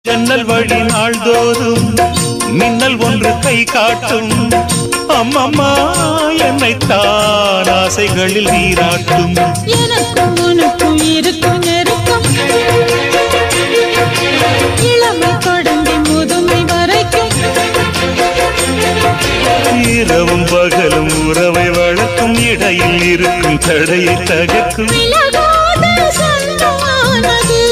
ஜன்னல் வழி நாள்தோறும் மின்னல் ஒன்று கை காட்டும் அம்மம்மா என்னைத்தான் ஆசைகளில் நீராட்டும் எனக்கும் உனக்கும் இருக்கும் நெருக்கம் இளமை தொடங்கி முதுமை வரைக்கும் இரவும் பகலும் உறவை வளர்க்கும் இடையில் இருக்கும் தடையை தகர்க்கும் சொந்தமானது